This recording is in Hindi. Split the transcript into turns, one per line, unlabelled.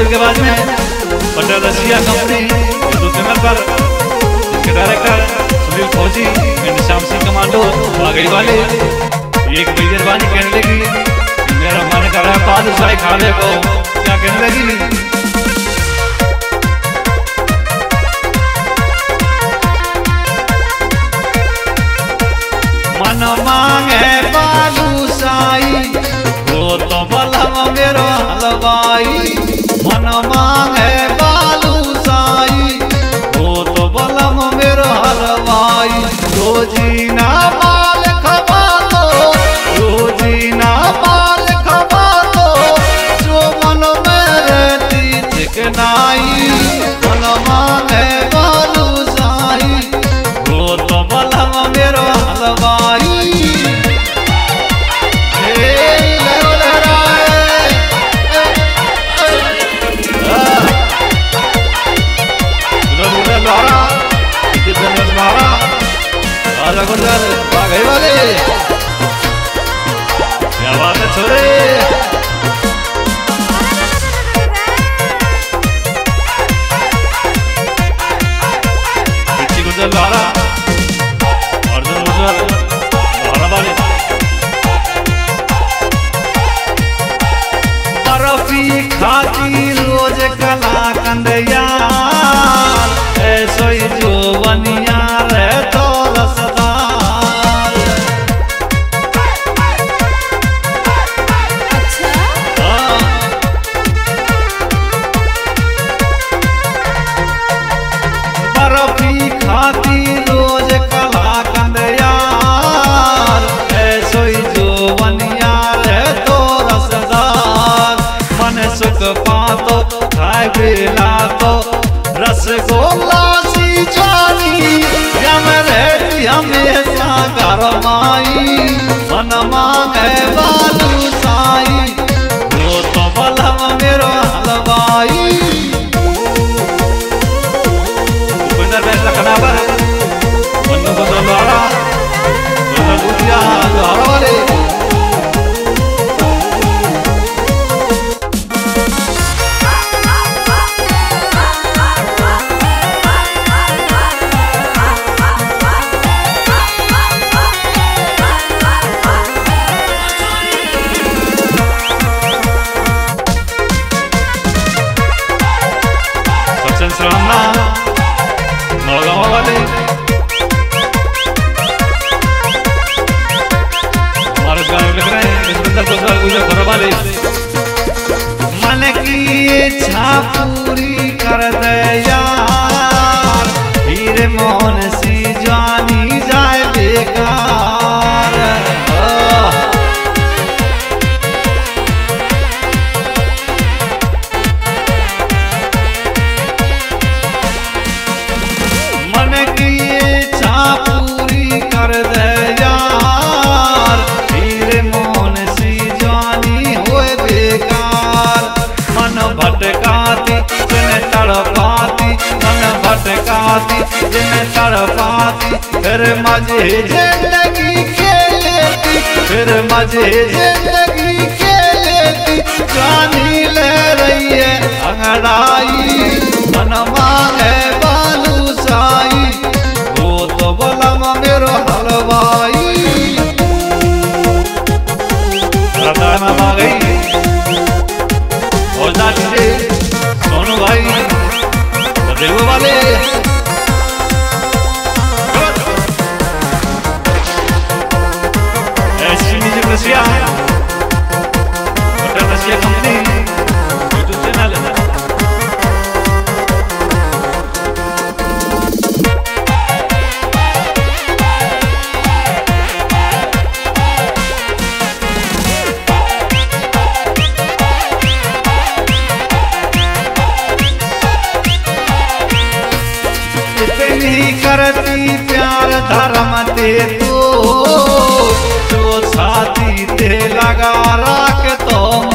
म्यूजिक के बाद में Patel Rasiya company YouTube channel पर इसके director Sunil Fauji and Shyam Singh commando Bagri वाले एक मेहरबानी कहने लगी मेरा मन कर रहा है बादशाही खाने को क्या कहने लगी मन मांगे बालूशाही वो तो बलम मेरो हलवाई मन मांगे बालूशाही वो तो बलम मेरो हलवाई रोजीना माल खवा दो रोजीना माल खवा दो जो मन में रहती चिकनाई मन मांगे बालूशाही वो तो बलम मेरो हलवाई बागड़ी वाले क्या बात है छोरे पिछी गुजर लारा अर्जुन गुजर लारा वाले बर्फी खाती रोज कला कंद यार ऐसो ही जो बनिया रे तो तो रसगोल्ला सी जानी यम रहती हमेशा गरमाई मन मांगे बालूशाही वो तो बलम मेरो हलवाई बेटा लखना पर बंदो को द्वारा दूधिया द्वारा वाले नौगांव वाले हमारे गाँव लिख रहे हैं इस बंदर को घर वाले मन की इच्छा पूरी कर दे यार हीरे मोहन सी जानी जाए बेकार जिन्हें तड़पाती फिर मजे जिंदगी खेलती फिर मजे जिंदगी खेलती जानी ले रही है अंगड़ाई मन मांगे बालूशाही वो तो बलम मेरो हलवाई आ गई और सोनू भाई देवो वाले Rasiya Patel Rasiya company YouTube channel इतनी करती प्यार धर्म ते तो छाती ते लगा राख तो